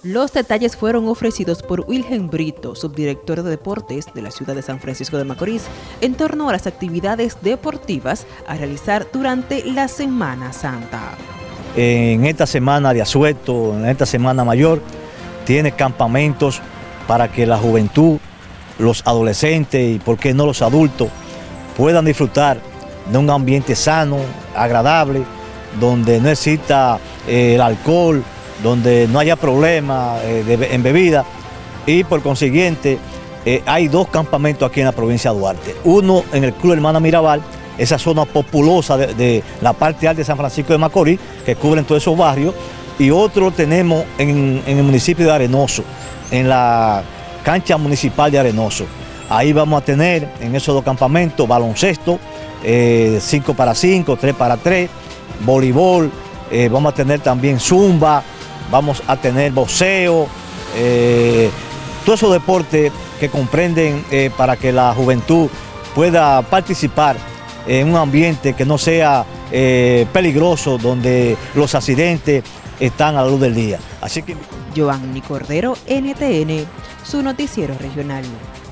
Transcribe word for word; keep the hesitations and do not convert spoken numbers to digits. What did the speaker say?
Los detalles fueron ofrecidos por Wilhelm Brito, subdirector de deportes de la ciudad de San Francisco de Macorís, en torno a las actividades deportivas a realizar durante la Semana Santa. En esta semana de asueto, en esta semana mayor, tiene campamentos para que la juventud, los adolescentes y por qué no los adultos puedan disfrutar de un ambiente sano, agradable, donde no exista eh, el alcohol, donde no haya problemas eh, de, en bebida, y por consiguiente eh, hay dos campamentos aquí en la provincia de Duarte. Uno en el Club Hermana Mirabal, esa zona populosa de, de la parte alta de San Francisco de Macorís, que cubren todos esos barrios, y otro tenemos en, en el municipio de Arenoso, en la cancha municipal de Arenoso. Ahí vamos a tener en esos dos campamentos baloncesto, cinco para cinco, tres para tres, voleibol, eh, vamos a tener también zumba, vamos a tener boxeo, eh, todos esos deportes que comprenden eh, para que la juventud pueda participar en un ambiente que no sea eh, peligroso, donde los accidentes están a la luz del día. Así que Joanny Cordero, N T N, su noticiero regional.